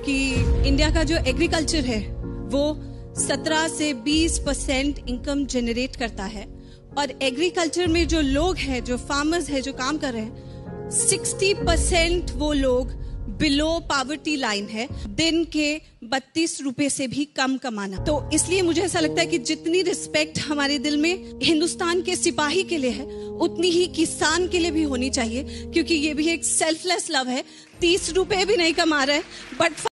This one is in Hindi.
कि इंडिया का जो एग्रीकल्चर है वो 17 से 20% इनकम जनरेट करता है और एग्रीकल्चर में जो लोग हैं, जो फार्मर्स हैं, जो काम कर रहे हैं, 60% वो लोग बिलो पॉवर्टी लाइन है, दिन के 32 रुपए से भी कम कमाना। तो इसलिए मुझे ऐसा लगता है कि जितनी रिस्पेक्ट हमारे दिल में हिंदुस्तान के सिपाही के लिए है, उतनी ही किसान के लिए भी होनी चाहिए, क्योंकि ये भी एक सेल्फलेस लव है। 30 रुपए भी नहीं कमा रहा है बट